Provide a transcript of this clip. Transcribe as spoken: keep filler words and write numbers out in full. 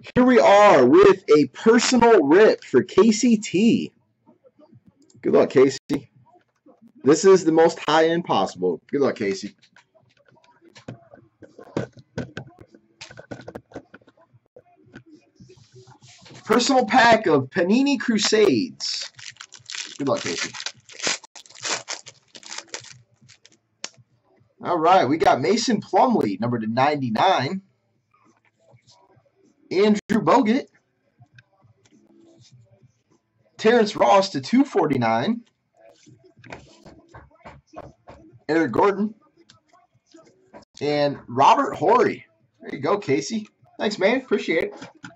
Here we are with a personal rip for Caseyt. Good luck, Casey. This is the most high-end possible. Good luck, Casey. Personal pack of Panini Crusades. Good luck, Casey. All right, we got Mason Plumlee, number to ninety-nine. Andrew Bogut. Terrence Ross to two forty-nine. Eric Gordon. And Robert Horry. There you go, Casey. Thanks, man. Appreciate it.